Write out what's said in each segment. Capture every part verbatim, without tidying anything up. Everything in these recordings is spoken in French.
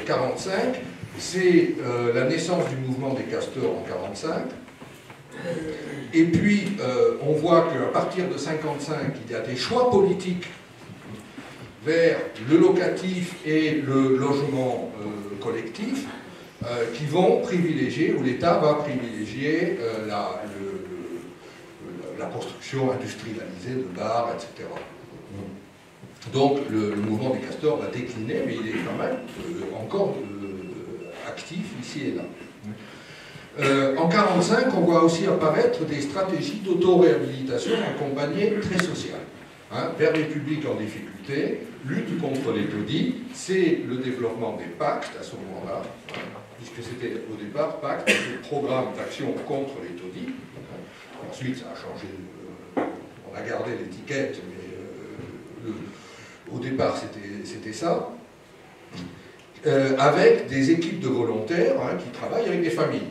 mille neuf cent quarante-cinq, c'est euh, la naissance du mouvement des castors en mille neuf cent quarante-cinq. Et puis, euh, on voit qu'à partir de mille neuf cent cinquante-cinq, il y a des choix politiques vers le locatif et le logement euh, collectif euh, qui vont privilégier, où l'État va privilégier euh, la, le, le, la construction industrialisée de bars, et cetera. Donc le, le mouvement des castors va décliner, mais il est quand même euh, encore euh, actif ici et là. Euh, en mille neuf cent quarante-cinq, on voit aussi apparaître des stratégies d'auto-réhabilitation accompagnées très sociales, hein, vers les publics en difficulté, lutte contre les taudis, c'est le développement des pactes à ce moment-là, hein, puisque c'était au départ pacte, le programme d'action contre les taudis. Hein. Ensuite, ça a changé, euh, on a gardé l'étiquette, mais euh, le, au départ, c'était ça, euh, avec des équipes de volontaires hein, qui travaillent avec des familles.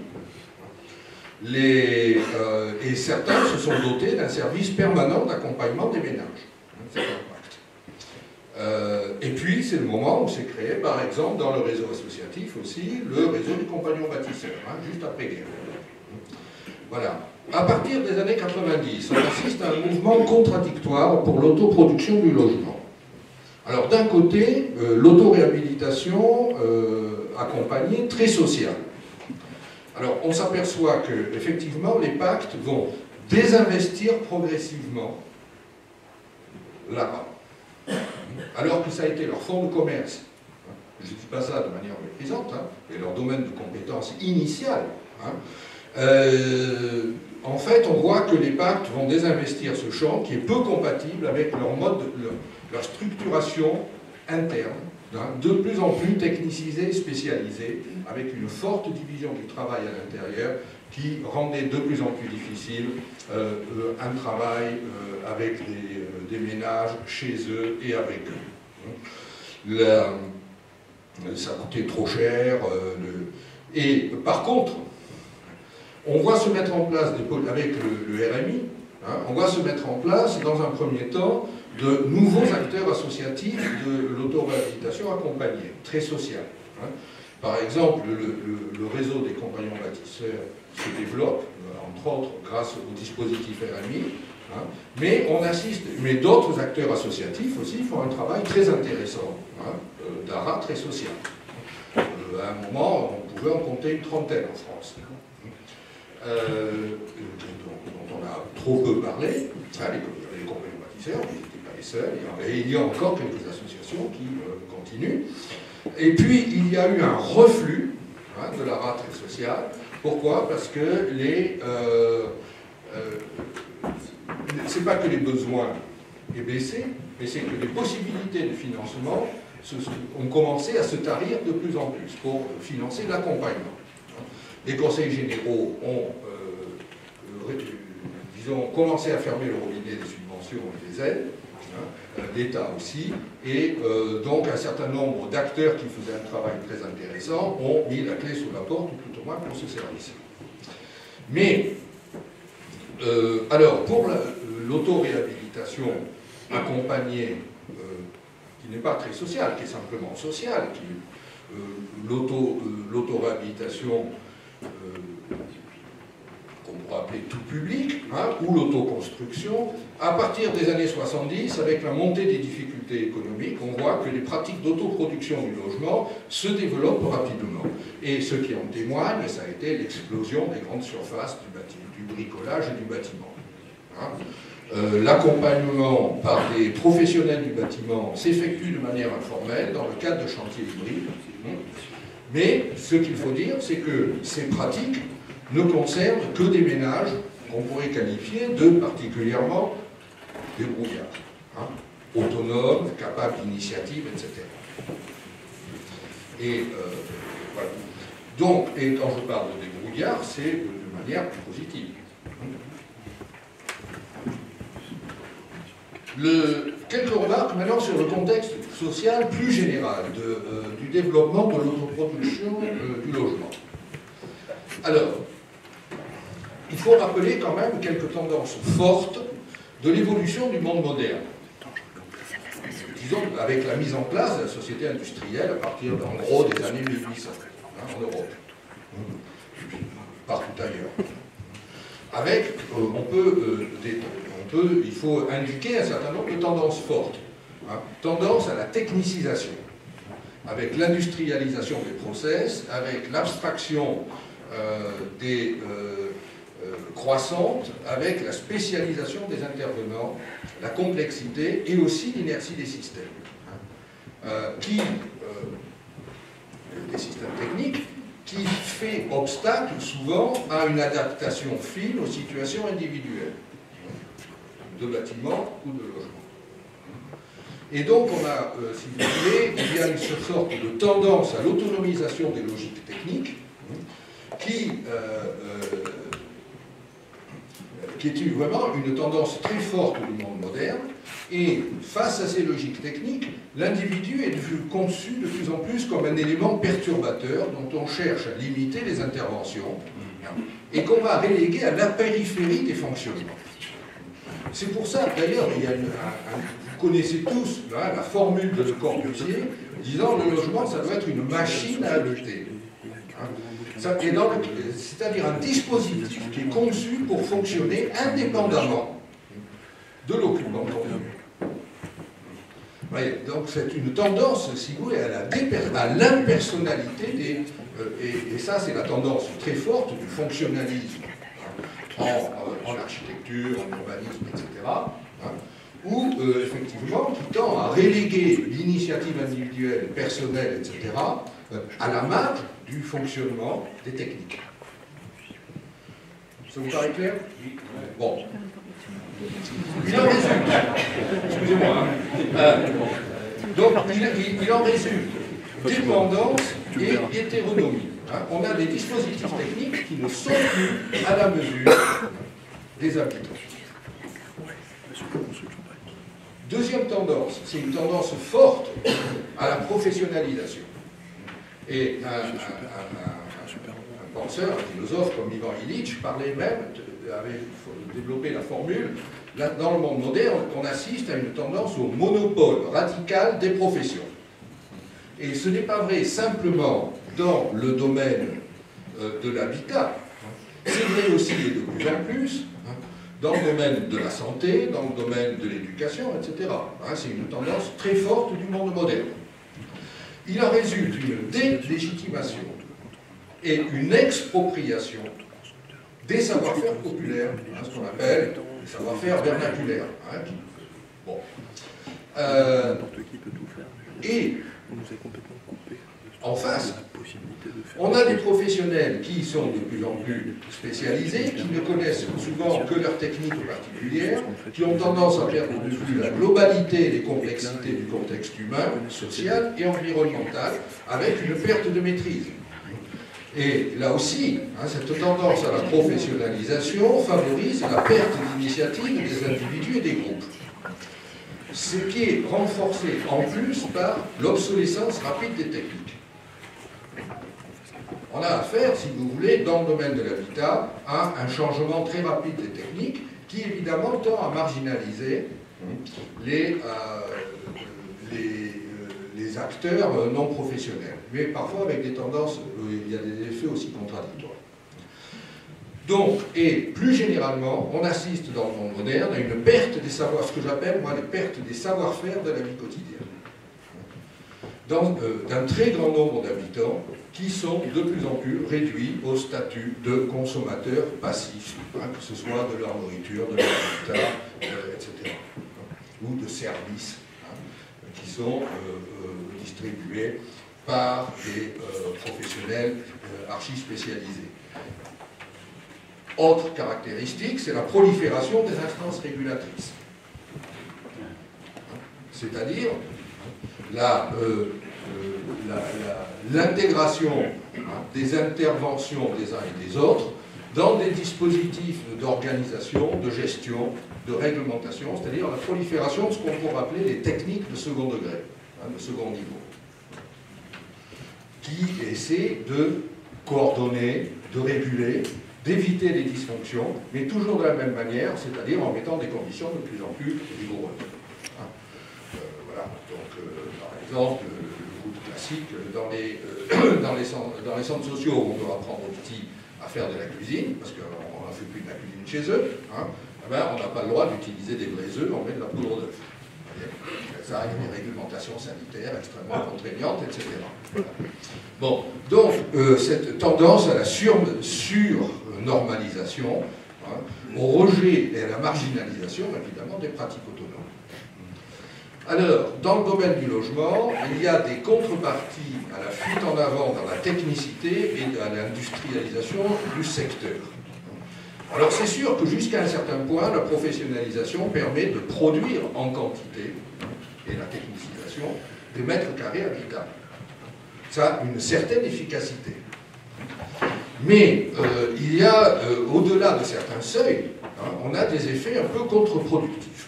Les, euh, et certains se sont dotés d'un service permanent d'accompagnement des ménages. C'est un pacte. Euh, et puis, c'est le moment où s'est créé, par exemple, dans le réseau associatif aussi, le réseau des compagnons bâtisseurs, hein, juste après-guerre. Voilà. À partir des années quatre-vingt-dix, on assiste à un mouvement contradictoire pour l'autoproduction du logement. Alors, d'un côté, euh, l'autoréhabilitation euh, accompagnée, très sociale. Alors, on s'aperçoit que, effectivement, les pactes vont désinvestir progressivement l'A R A, alors que ça a été leur fonds de commerce. Je ne dis pas ça de manière méprisante, hein, mais leur domaine de compétence initial. Hein. Euh, en fait, on voit que les pactes vont désinvestir ce champ qui est peu compatible avec leur mode, de, leur, leur structuration interne, hein, de plus en plus technicisée et spécialisée, avec une forte division du travail à l'intérieur qui rendait de plus en plus difficile euh, euh, un travail euh, avec des, euh, des ménages chez eux et avec eux. La, ça coûtait trop cher. Euh, le, et par contre, on voit se mettre en place, des, avec le, le R M I, hein, on voit se mettre en place, dans un premier temps, de nouveaux acteurs associatifs de l'autoréhabilitation accompagnée, très sociale. Hein. Par exemple, le, le, le réseau des compagnons bâtisseurs se développe, entre autres grâce au dispositif R M I, hein, mais on assiste, mais d'autres acteurs associatifs aussi font un travail très intéressant, hein, euh, d'A R A très social. Euh, à un moment, on pouvait en compter une trentaine en France. Euh, dont, dont on a trop peu parlé, hein, les, les compagnons bâtisseurs, mais ils n'étaient pas les seuls, et il y a encore quelques associations qui euh, continuent. Et puis, il y a eu un reflux hein, de l'A R A très social. Pourquoi? Parce que les... Euh, euh, c'est pas que les besoins aient baissé, mais c'est que les possibilités de financement se, ont commencé à se tarir de plus en plus pour financer l'accompagnement. Les conseils généraux ont, euh, disons, commencé à fermer le robinet des subventions et des aides, hein, l'État aussi, et euh, donc un certain nombre d'acteurs qui faisaient un travail très intéressant ont mis la clé sous la porte, ou tout au moins pour ce service. Mais, euh, alors, pour l'autoréhabilitation accompagnée, euh, qui n'est pas très sociale, qui est simplement sociale, qui euh, l'autoréhabilitation Euh, qu'on pourrait appeler tout public, hein, ou l'autoconstruction, à partir des années soixante-dix, avec la montée des difficultés économiques, on voit que les pratiques d'autoproduction du logement se développent rapidement. Et ce qui en témoigne, ça a été l'explosion des grandes surfaces du, bâtiment, du bricolage et du bâtiment. Hein. Euh, L'accompagnement par des professionnels du bâtiment s'effectue de manière informelle dans le cadre de chantiers hybrides. Mais ce qu'il faut dire, c'est que ces pratiques ne concernent que des ménages qu'on pourrait qualifier de particulièrement débrouillards, hein, autonomes, capables d'initiative, et cetera. Et euh, voilà. Donc, et quand je parle de débrouillard, c'est de manière plus positive. Le, quelques remarques maintenant sur le contexte social plus général de, euh, du développement de l'autoproduction euh, du logement. Alors, il faut rappeler quand même quelques tendances fortes de l'évolution du monde moderne. disons, avec la mise en place de la société industrielle à partir, en gros, des années mille huit cents, hein, en Europe, partout ailleurs. Avec, euh, on peut, euh, des, on peut, il faut indiquer un certain nombre de tendances fortes. Hein, tendance à la technicisation, avec l'industrialisation des process, avec l'abstraction euh, des euh, euh, croissantes, avec la spécialisation des intervenants, la complexité et aussi l'inertie des systèmes, hein, euh, qui, euh, des systèmes techniques, qui fait obstacle souvent à une adaptation fine aux situations individuelles, de bâtiments ou de logements. Et donc on a, euh, si vous voulez, il y a une sorte de tendance à l'autonomisation des logiques techniques qui, euh, euh, qui est vraiment une tendance très forte du monde moderne. Et face à ces logiques techniques, l'individu est devenu conçu de plus en plus comme un élément perturbateur dont on cherche à limiter les interventions et qu'on va reléguer à la périphérie des fonctionnements. C'est pour ça, d'ailleurs, il y a une, un, un, vous connaissez tous hein, la formule de Le Corbusier disant le logement, ça doit être une machine à habiter. Hein, c'est-à-dire un dispositif qui est conçu pour fonctionner indépendamment de l'occupant. Voyez, donc c'est une tendance, si vous voulez, à l'impersonnalité des... Euh, et, et ça, c'est la tendance très forte du fonctionnalisme en, en architecture, en urbanisme, et cetera, hein, où, euh, effectivement, qui tend à reléguer l'initiative individuelle, personnelle, et cetera, euh, à la marge du fonctionnement des techniques. Ça vous paraît clair? Bon. Il en résulte, excusez-moi, hein, euh, donc il, il, il en résulte dépendance et hétéronomie. Hein. On a des dispositifs techniques qui ne sont plus à la mesure des habitants. Deuxième tendance, c'est une tendance forte à la professionnalisation. Et un, un, un, un, un penseur, un philosophe comme Ivan Illich parlait même, avait développé la formule, là, dans le monde moderne, on assiste à une tendance au monopole radical des professions. Et ce n'est pas vrai simplement dans le domaine euh, de l'habitat, c'est vrai aussi et de plus en plus dans le domaine de la santé, dans le domaine de l'éducation, et cetera. Hein, c'est une tendance très forte du monde moderne. Il en résulte une délégitimation et une expropriation des savoir-faire populaires, hein, ce qu'on appelle les savoir-faire vernaculaires. Hein, qui... bon. euh, et en face, on a des professionnels qui sont de plus en plus spécialisés, qui ne connaissent souvent que leurs techniques particulières, qui ont tendance à perdre de vue la globalité et les complexités du contexte humain, social et environnemental, avec une perte de maîtrise. Et là aussi, hein, cette tendance à la professionnalisation favorise la perte d'initiative des individus et des groupes. Ce qui est renforcé en plus par l'obsolescence rapide des techniques. On a affaire, si vous voulez, dans le domaine de l'habitat, à un changement très rapide des techniques qui, évidemment, tend à marginaliser les, euh, les, euh, les acteurs non professionnels, mais parfois avec des tendances, euh, il y a des effets aussi contradictoires. Donc, et plus généralement, on assiste dans le monde moderne à une perte des savoirs, ce que j'appelle, moi, les pertes des savoir-faire de la vie quotidienne. Euh, d'un très grand nombre d'habitants qui sont de plus en plus réduits au statut de consommateurs passifs, hein, que ce soit de leur nourriture, de leur habitat, euh, et cetera, hein, ou de services hein, qui sont euh, euh, distribués par des euh, professionnels euh, archi-spécialisés. Autre caractéristique, c'est la prolifération des instances régulatrices. C'est-à-dire la, euh, euh, l'intégration hein, des interventions des uns et des autres dans des dispositifs d'organisation, de gestion, de réglementation, c'est-à-dire la prolifération de ce qu'on pourrait appeler les techniques de second degré, hein, de second niveau, qui essaient de coordonner, de réguler, d'éviter les dysfonctions, mais toujours de la même manière, c'est-à-dire en mettant des conditions de plus en plus rigoureuses. Hein. Euh, voilà. Donc, exemple, le coup classique, dans les, euh, dans, les centres, dans les centres sociaux, on doit apprendre aux petits à faire de la cuisine, parce qu'on ne fait plus de la cuisine chez eux, hein, eh ben, on n'a pas le droit d'utiliser des vrais œufs, on met de la poudre d'œuf. Ça, il y a des réglementations sanitaires extrêmement contraignantes, et cetera. Voilà. Bon, donc, euh, cette tendance à la sur-normalisation, hein, au rejet et à la marginalisation, évidemment, des pratiques autonomes. Alors, dans le domaine du logement, il y a des contreparties à la fuite en avant dans la technicité et à l'industrialisation du secteur. Alors, c'est sûr que jusqu'à un certain point, la professionnalisation permet de produire en quantité, et la technicisation, des mètres carrés habitables. Ça a une certaine efficacité. Mais euh, il y a, euh, au-delà de certains seuils, hein, on a des effets un peu contre-productifs.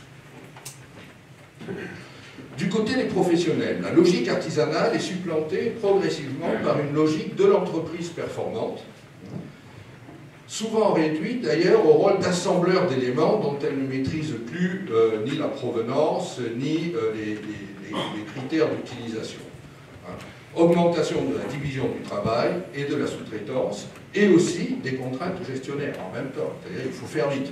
Du côté des professionnels, la logique artisanale est supplantée progressivement par une logique de l'entreprise performante, souvent réduite d'ailleurs au rôle d'assembleur d'éléments dont elle ne maîtrise plus euh, ni la provenance, ni euh, les, les, les critères d'utilisation. Hein. Augmentation de la division du travail et de la sous-traitance, et aussi des contraintes gestionnaires en même temps, c'est-à-dire il faut faire vite.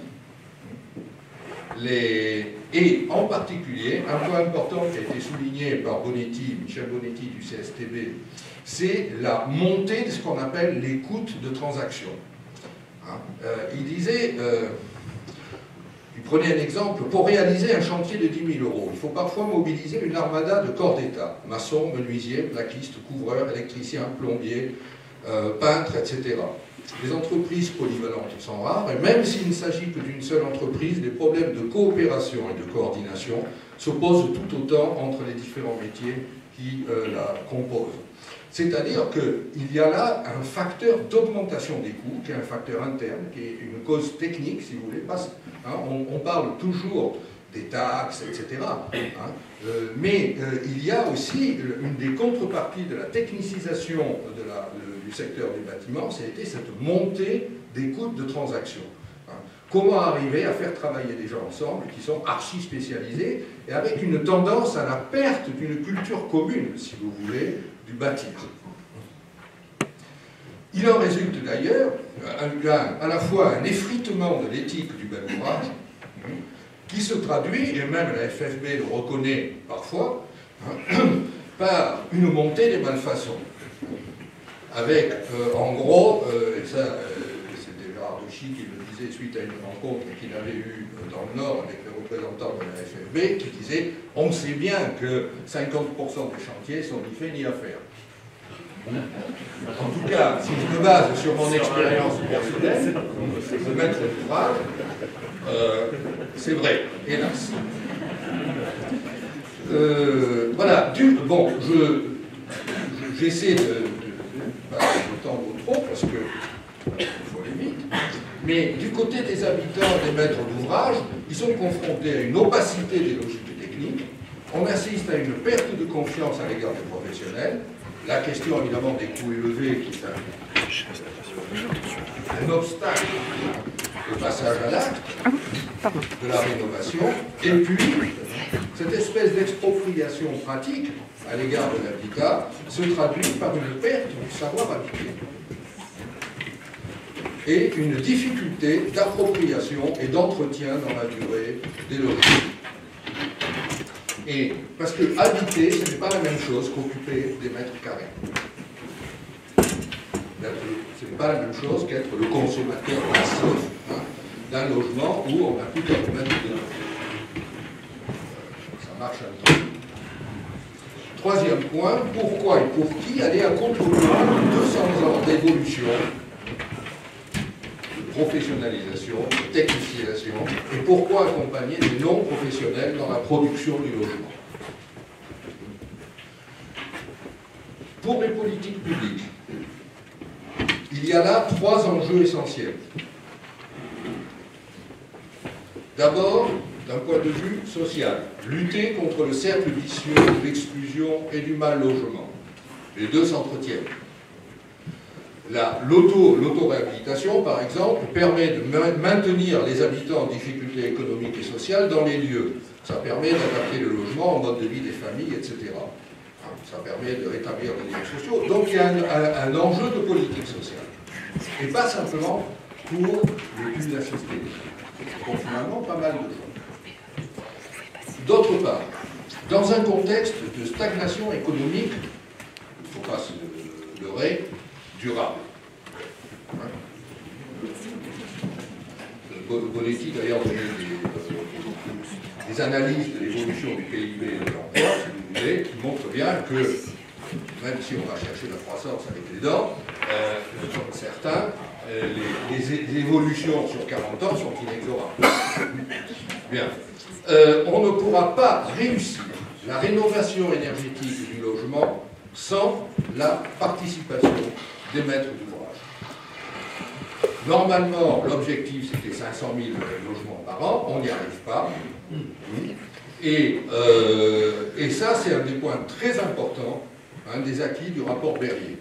Les... Et en particulier, un point important qui a été souligné par Bonetti, Michel Bonetti du C S T B, c'est la montée de ce qu'on appelle les coûts de transaction. Hein, euh, il disait, euh, il prenait un exemple, pour réaliser un chantier de dix mille euros, il faut parfois mobiliser une armada de corps d'État, maçons, menuisiers, plaquistes, couvreurs, électriciens, plombiers, euh, peintres, et cetera. Les entreprises polyvalentes sont rares, et même s'il ne s'agit que d'une seule entreprise, les problèmes de coopération et de coordination se posent tout autant entre les différents métiers qui euh, la composent. C'est-à-dire qu'il y a là un facteur d'augmentation des coûts, qui est un facteur interne, qui est une cause technique, si vous voulez. Parce, hein, on, on parle toujours des taxes, et cetera. Hein, euh, mais euh, il y a aussi une des contreparties de la technicisation de la, de, du secteur du bâtiment, c'était cette montée des coûts de transaction. Hein. Comment arriver à faire travailler des gens ensemble qui sont archi spécialisés et avec une tendance à la perte d'une culture commune, si vous voulez, du bâtir. Il en résulte d'ailleurs à la fois un effritement de l'éthique du bel ouvrage, qui se traduit, et même la F F B le reconnaît parfois, hein, par une montée des malfaçons. Avec, euh, en gros, euh, et ça, euh, c'était Gérard Duchy qui le disait suite à une rencontre qu'il avait eue dans le Nord avec les représentants de la F F B, qui disait « On sait bien que cinquante pour cent des chantiers sont ni faits ni à faire. » En tout cas, si je me base sur mon expérience personnelle, de maître d'ouvrage, euh, c'est vrai, hélas. Euh, voilà, du, bon, je, j'essaie de, de, de pas tendre trop parce que il faut aller vite, mais du côté des habitants, des maîtres d'ouvrage, ils sont confrontés à une opacité des logiques techniques, on assiste à une perte de confiance à l'égard des professionnels. La question évidemment des coûts élevés qui est un, un obstacle au passage à l'acte de la rénovation, et puis cette espèce d'expropriation pratique à l'égard de l'habitat se traduit par une perte du savoir habiter et une difficulté d'appropriation et d'entretien dans la durée des logements. Et parce que habiter, ce n'est pas la même chose qu'occuper des mètres carrés. Ce n'est pas la même chose qu'être le consommateur passif hein, d'un logement où on a plus qu'à mettre de ça marche un peu. Troisième point, pourquoi et pour qui aller à contre-courant de deux cents ans d'évolution, de professionnalisation, de technicisation, et pourquoi accompagner des non-professionnels dans la production du logement. Pour les politiques publiques, il y a là trois enjeux essentiels. D'abord, d'un point de vue social, lutter contre le cercle vicieux de l'exclusion et du mal logement. Les deux s'entretiennent. L'auto-réhabilitation, par exemple, permet de maintenir les habitants en difficulté économique et sociale dans les lieux. Ça permet d'adapter le logement au mode de vie des familles, et cetera. ça permet de rétablir les liens sociaux. Donc il y a un, un, un enjeu de politique sociale. Et pas simplement pour l'étude assistée. Pour finalement pas mal de choses. D'autre part, dans un contexte de stagnation économique, il ne faut pas se leurrer, durable. Bonetti d'ailleurs donnait des, des analyses de l'évolution du P I B et de l'emploi, si vous voulez, qui montrent bien que, même si on va chercher la croissance avec les dents, euh, certains, euh, les, les, les évolutions sur quarante ans sont inexorables. Bien. Euh, on ne pourra pas réussir la rénovation énergétique du logement sans la participation des maîtres d'ouvrage. Normalement, l'objectif c'était cinq cent mille logements par an, on n'y arrive pas. Et, euh, et ça, c'est un des points très importants, un des acquis du rapport Berrier.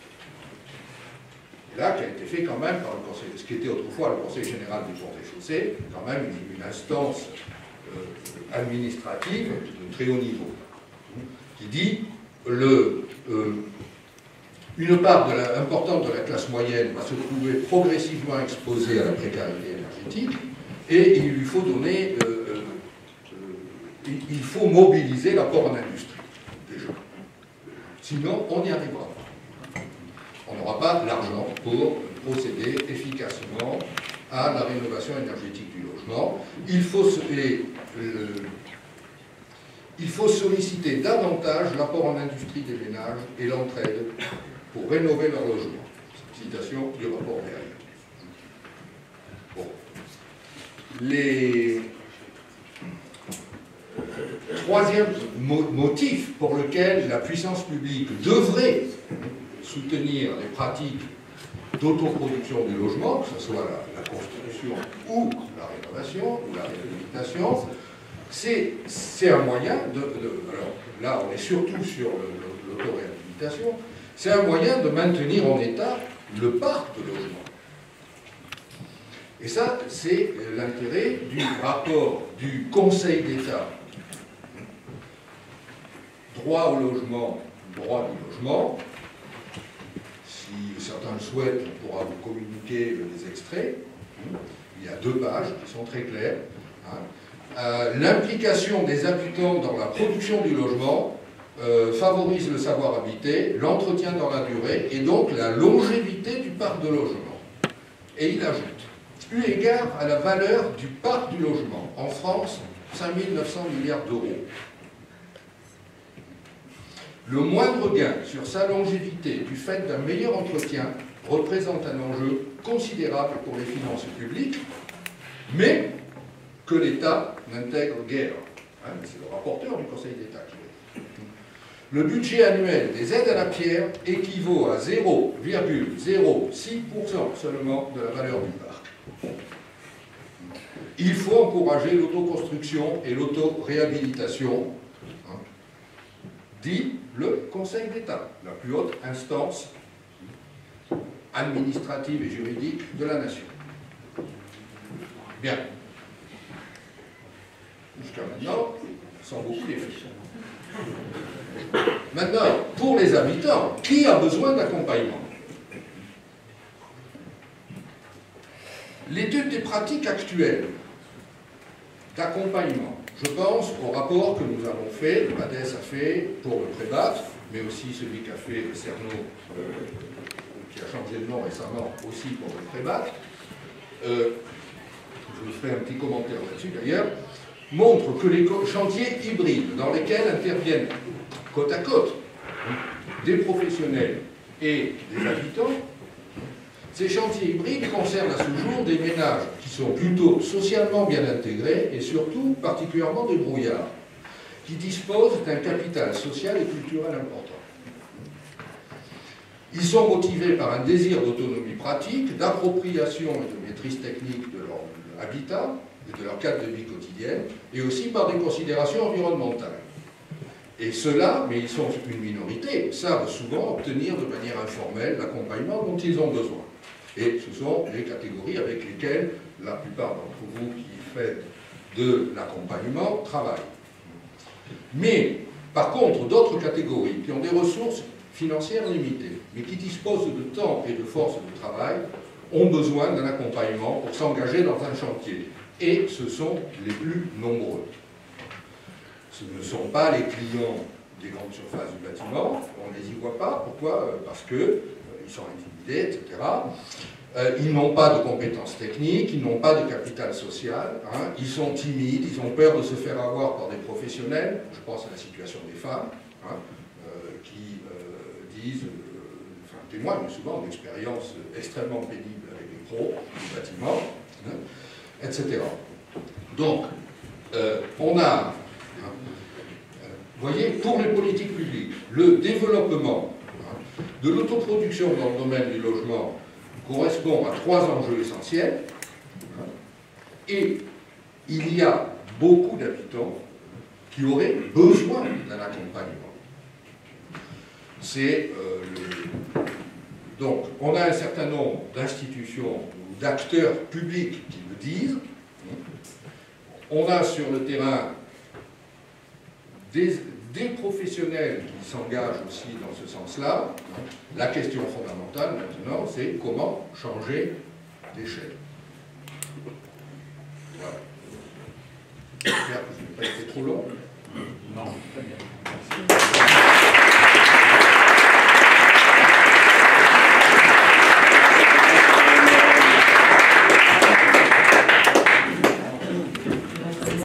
Et là, qui a été fait quand même par le Conseil, ce qui était autrefois le Conseil général du pont et chaussées, quand même une, une instance euh, administrative de très haut niveau, qui dit le, euh, une part de la, importante de la classe moyenne va se trouver progressivement exposée à la précarité énergétique, et il lui faut donner, euh, euh, euh, il faut mobiliser l'apport en industrie, déjà. Sinon, on n'y arrivera pas. On n'aura pas l'argent pour procéder efficacement à la rénovation énergétique du logement. Il faut, et, euh, il faut solliciter davantage l'apport en industrie des ménages et l'entraide pour rénover leur logement. Citation du rapport Berrier. Bon. Les troisième mo motif pour lequel la puissance publique devrait soutenir les pratiques d'autoproduction du logement, que ce soit la, la construction ou la rénovation ou la réhabilitation, c'est un moyen de, de... Alors là, on est surtout sur l'autoréhabilitation, c'est un moyen de maintenir en état le parc de logement. Et ça, c'est l'intérêt du rapport du Conseil d'État. Droit au logement, droit du logement. Si certains le souhaitent, on pourra vous communiquer des extraits. Il y a deux pages qui sont très claires. Euh, L'implication des habitants dans la production du logement euh, favorise le savoir habiter, l'entretien dans la durée et donc la longévité du parc de logement. Et il ajoute, eu égard à la valeur du parc du logement, en France, cinq mille neuf cents milliards d'euros, le moindre gain sur sa longévité du fait d'un meilleur entretien représente un enjeu considérable pour les finances publiques, mais que l'État n'intègre guère. Hein, c'est le rapporteur du Conseil d'État qui le dit. Le budget annuel des aides à la pierre équivaut à zéro virgule zéro six pour cent seulement de la valeur du parc. Il faut encourager l'autoconstruction et l'autoréhabilitation, hein, dit le Conseil d'État, la plus haute instance administrative et juridique de la nation. Bien. Jusqu'à maintenant, sans beaucoup d'effets. Maintenant, pour les habitants, qui a besoin d'accompagnement? L'étude des pratiques actuelles d'accompagnement, je pense au rapport que nous avons fait, le PADES a fait pour le Prébat, mais aussi celui qu'a fait le Cerno, euh, qui a changé de nom récemment, aussi pour le Prébat. Euh, je vous ferai un petit commentaire là-dessus d'ailleurs, montre que les chantiers hybrides dans lesquels interviennent côte à côte des professionnels et des habitants, ces chantiers hybrides concernent à ce jour des ménages qui sont plutôt socialement bien intégrés et surtout particulièrement débrouillards, qui disposent d'un capital social et culturel important. Ils sont motivés par un désir d'autonomie pratique, d'appropriation et de maîtrise technique de leur habitat et de leur cadre de vie quotidienne, et aussi par des considérations environnementales. Et ceux-là, mais ils sont une minorité, savent souvent obtenir de manière informelle l'accompagnement dont ils ont besoin. Et ce sont les catégories avec lesquelles la plupart d'entre vous qui faites de l'accompagnement travaillent. Mais Par contre, d'autres catégories qui ont des ressources financières limitées, mais qui disposent de temps et de force de travail, ont besoin d'un accompagnement pour s'engager dans un chantier. Et ce sont les plus nombreux. Ce ne sont pas les clients des grandes surfaces du bâtiment, on ne les y voit pas. Pourquoi? Parce qu'ils euh, sont intimidés, et cetera. Euh, ils n'ont pas de compétences techniques, ils n'ont pas de capital social, hein, ils sont timides, ils ont peur de se faire avoir par des professionnels, je pense à la situation des femmes, hein, euh, qui euh, disent, euh, enfin témoignent souvent d'expériences extrêmement pénibles avec les pros du bâtiment, hein, et cetera. Donc, euh, on a, hein, euh, vous voyez, pour les politiques publiques, le développement hein, de l'autoproduction dans le domaine du logement correspond à trois enjeux essentiels, et il y a beaucoup d'habitants qui auraient besoin d'un accompagnement. C'est euh, le... Donc, on a un certain nombre d'institutions ou d'acteurs publics qui le disent. On a sur le terrain des, des professionnels qui s'engagent aussi dans ce sens-là. La question fondamentale maintenant, c'est comment changer d'échelle. Voilà. J'espère que je n'ai pas été trop long. Non, très bien.